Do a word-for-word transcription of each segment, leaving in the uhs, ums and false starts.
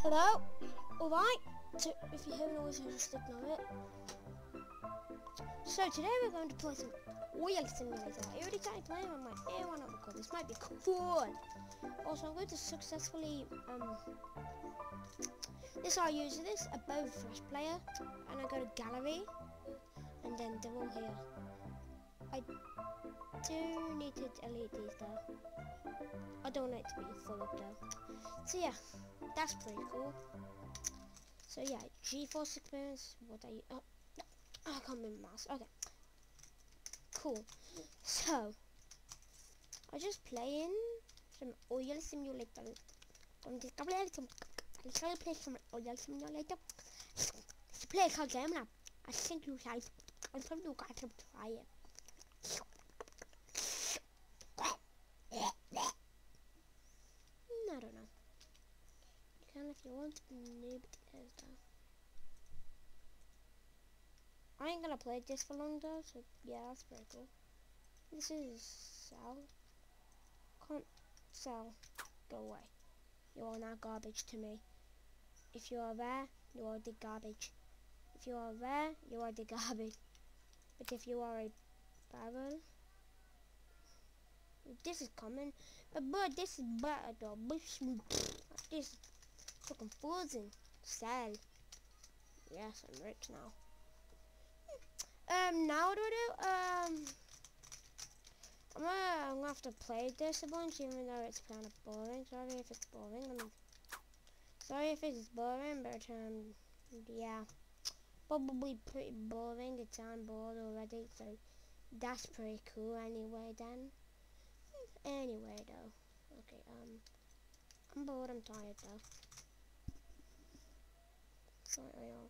Hello? Alright, so if you hear noise, just ignore it. So today we're going to play some Oil Simulator. I already started playing, I'm like, hey, why not record? This might be fun. Also, I'm going to successfully, um, this is how I use this, above Flash Player, and I go to Gallery, and then they're all here. I do need to delete these though. I don't want it to be full up though. So yeah, that's pretty cool. So yeah, GeForce experience, what are you, oh, I can't move my mouse, okay. Cool. So, I'm just playing some Oil Simulator. I'm just playing some, I'm trying to play some Oil Simulator. It's a play called game now. I think you guys, I think you guys should try it. I don't know. You can if you want, nobody cares though. I ain't gonna play this for long though, so yeah, that's pretty cool. This is Sal. Can't Sal. Go away. You are now garbage to me. If you are there, you are the garbage. If you are there, you are the garbage. But if you are a barrel, this is common. But but this is better though. This is fucking frozen. Sal. Yes, I'm rich now. Um, now what do I do? Um, I'm gonna, I'm gonna have to play this a bunch, even though it's kind of boring. Sorry if it's boring. I'm sorry if it's boring, but um, yeah, probably pretty boring. It's I'm bored already, so that's pretty cool. Anyway, then. Anyway, though. Okay. Um, I'm bored. I'm tired though. Sorry, I'll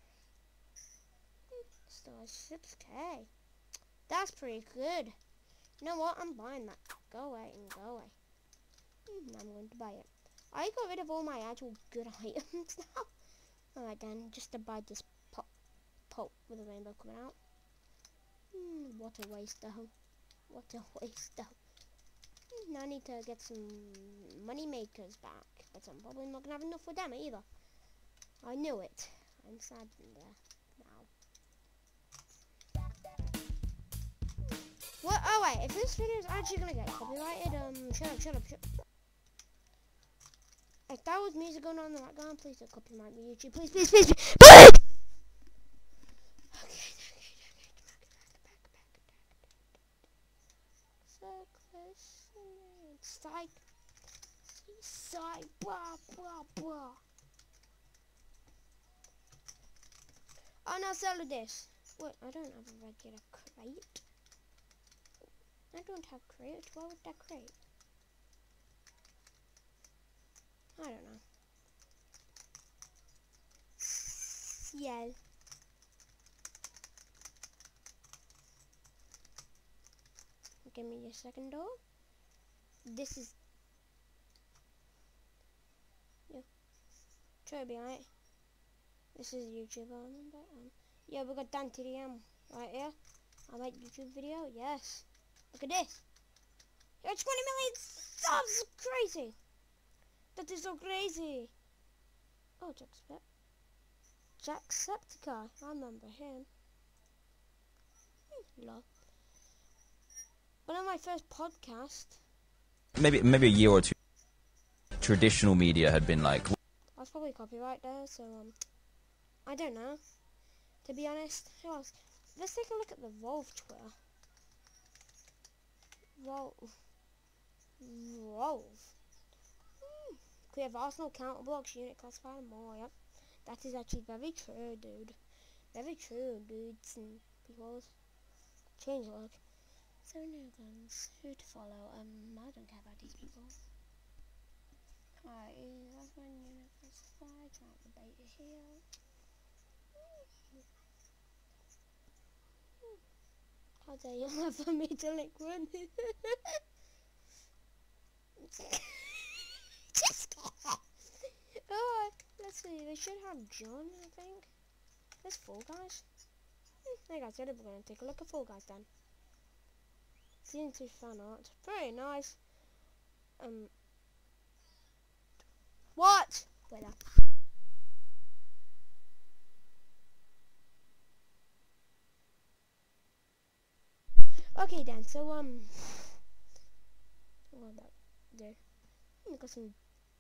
Star six K. That's pretty good. You know what? I'm buying that. Go away and go away. Mm, I'm going to buy it. I got rid of all my actual good items now. Alright then, just to buy this pop, pop with a rainbow coming out. Mm, what a waste though. What a waste though. Mm, now I need to get some money makers back. But I'm probably not going to have enough for them either. I knew it. I'm sad in there now. What? Oh wait, if this video is actually gonna get copyrighted, um, shut up, shut up, shut up. If that was music going on in the background, please don't copyright me, YouTube. Please, please, please, please. Okay, okay, okay, okay. Psych, psych, blah, blah, blah. Oh, now sell this. Wait, I don't have a regular crate. I don't have crate. Why would that crate? I don't know. Yeah. Give me your second door. This is. Yeah. Try to be alright. This is YouTube, I remember. Um, yeah, we got Dan T D M right here. I like YouTube video. Yes. Look at this. You got twenty million subs. Crazy. That is so crazy. Oh, Jacksepticeye. Jacksepticeye. I remember him. Hmm, lol. One of my first podcasts. Maybe maybe a year or two. Traditional media had been like. That's probably copyright there, so um, I don't know. To be honest, who else? Let's take a look at the Volve Twitter. Volve. Volve. Hmm. Create Arsenal counter blocks, unit classified and more, yep. That is actually very true, dude. Very true, dudes and peoples. Change look. So new guns. Who to follow? Um, I don't care about these people. Alright, that's one unit classified. Try out the beta here. How dare you offer me to liquid? Just oh, let's see. They should have John, I think. There's Fall Guys. Hey guys, we're gonna take a look at Fall Guys then. Season two fan art, very nice. Um, what? Wait up. Okay then, so um, what about there? We got some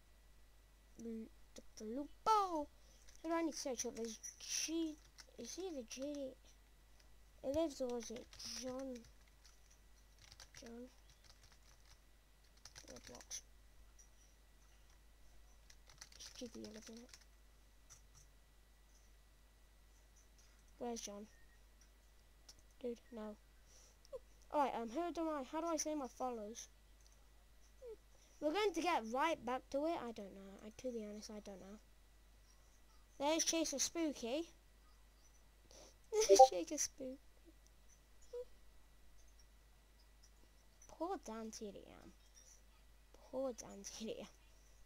the Lupo. Who do I need to search up? Is G? Is he the G D? It lives or is it John? John. Roblox. It's G D, isn't it? Where's John? Dude, no. Alright, um, how do I, how do I say my follows? We're going to get right back to it. I don't know. I, to be honest, I don't know. There's Chaser Spooky. There's Chaser Spooky. Poor Dan T D M. Poor Dan T D M.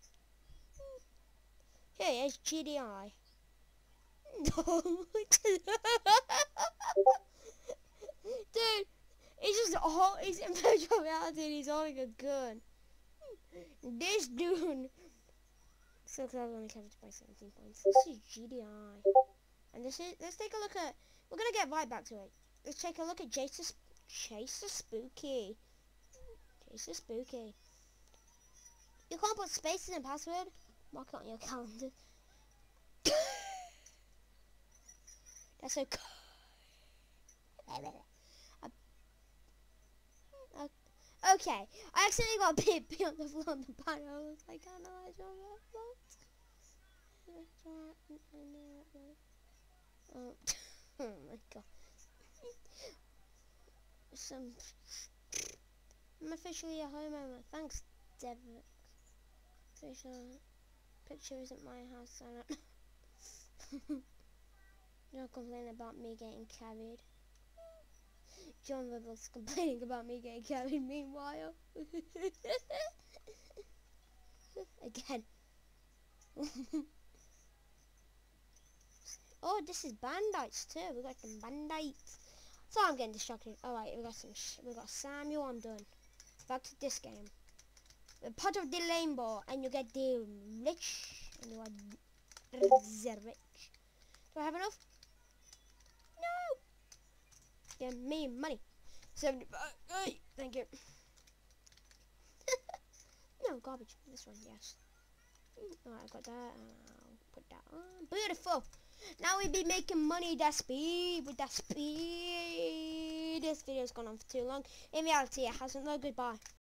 Here, here's G D I. Dude, he's just all, he's in virtual reality and he's holding a gun. This dude. So close, only covered by seventeen points. This is G D I. And this is, let's take a look at, we're gonna get right back to it. Let's take a look at Chaser, Chaser Spooky. Chaser Spooky. You can't put spaces in password. Mark it on your calendar. That's so cool. Okay, I accidentally got a bit pee on the floor on the panel. I was like, I know I don't know. Oh, oh my god. Some. I'm officially a homeowner. Thanks, Devin. Official picture isn't my house. I don't. Don't complain about me getting carried. John Rebel's complaining about me getting carried meanwhile. Again. Oh, this is Bandites too. We got some Bandites. So I'm getting distracted. Alright, we got some sh we got Samuel, I'm done. Back to this game. The pot of the rainbow and you get the rich and you are the rich. Do I have enough? No! Give me money. seventy-five. Hey, thank you. No, garbage. This one, yes. Alright, I got that. I'll put that on. Beautiful. Now we be making money that speed. With that speed. This video's gone on for too long. In reality, it hasn't. No, goodbye.